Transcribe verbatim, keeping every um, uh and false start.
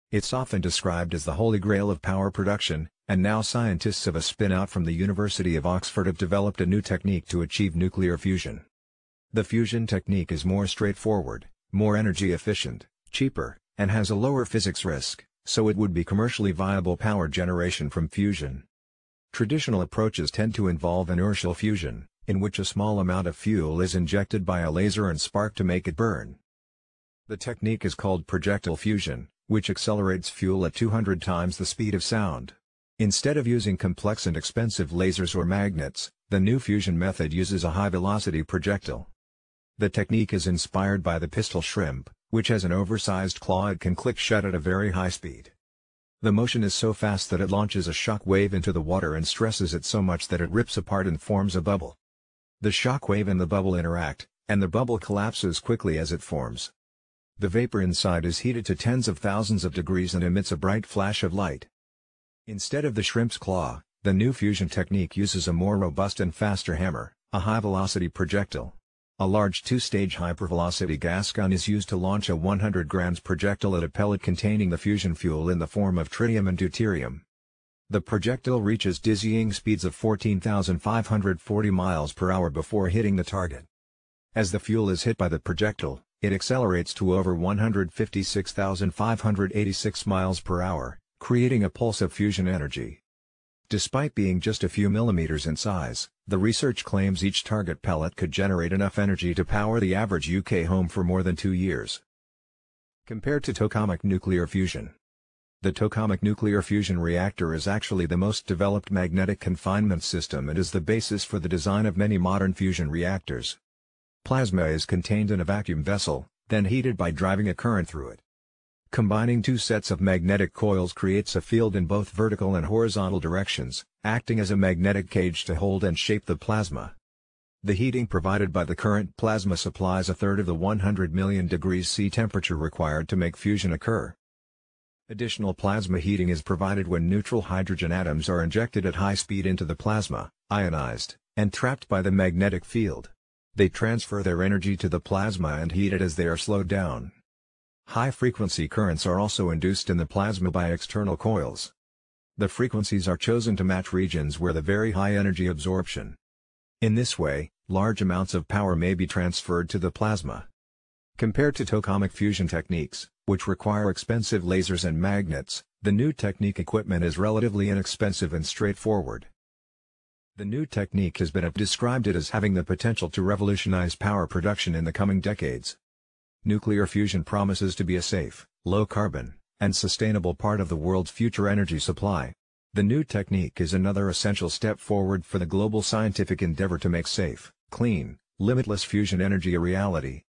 It's often described as the holy grail of power production, and now scientists of a spin-out from the University of Oxford have developed a new technique to achieve nuclear fusion. The fusion technique is more straightforward, more energy efficient, cheaper, and has a lower physics risk, so it would be commercially viable power generation from fusion. Traditional approaches tend to involve inertial fusion, in which a small amount of fuel is injected by a laser and spark to make it burn. The technique is called projectile fusion, which accelerates fuel at two hundred times the speed of sound. Instead of using complex and expensive lasers or magnets, the new fusion method uses a high-velocity projectile. The technique is inspired by the pistol shrimp, which has an oversized claw it can click shut at a very high speed. The motion is so fast that it launches a shock wave into the water and stresses it so much that it rips apart and forms a bubble. The shock wave and the bubble interact, and the bubble collapses quickly as it forms. The vapor inside is heated to tens of thousands of degrees and emits a bright flash of light. Instead of the shrimp's claw, the new fusion technique uses a more robust and faster hammer, a high-velocity projectile. A large two-stage hypervelocity gas gun is used to launch a one hundred grams projectile at a pellet containing the fusion fuel in the form of tritium and deuterium. The projectile reaches dizzying speeds of fourteen thousand five hundred forty miles per hour before hitting the target. As the fuel is hit by the projectile, it accelerates to over one hundred fifty-six thousand five hundred eighty-six miles per hour, creating a pulse of fusion energy. Despite being just a few millimeters in size, the research claims each target pellet could generate enough energy to power the average U K home for more than two years. Compared to tokamak nuclear fusion. The tokamak nuclear fusion reactor is actually the most developed magnetic confinement system and is the basis for the design of many modern fusion reactors. Plasma is contained in a vacuum vessel, then heated by driving a current through it. Combining two sets of magnetic coils creates a field in both vertical and horizontal directions, acting as a magnetic cage to hold and shape the plasma. The heating provided by the current plasma supplies a third of the one hundred million degrees C temperature required to make fusion occur. Additional plasma heating is provided when neutral hydrogen atoms are injected at high speed into the plasma, ionized, and trapped by the magnetic field. They transfer their energy to the plasma and heat it as they are slowed down. High-frequency currents are also induced in the plasma by external coils. The frequencies are chosen to match regions where the very high energy absorption. In this way, large amounts of power may be transferred to the plasma. Compared to tokamak fusion techniques, which require expensive lasers and magnets, the new technique equipment is relatively inexpensive and straightforward. The new technique has been described as having the potential to revolutionize power production in the coming decades. Nuclear fusion promises to be a safe, low-carbon, and sustainable part of the world's future energy supply. The new technique is another essential step forward for the global scientific endeavor to make safe, clean, limitless fusion energy a reality.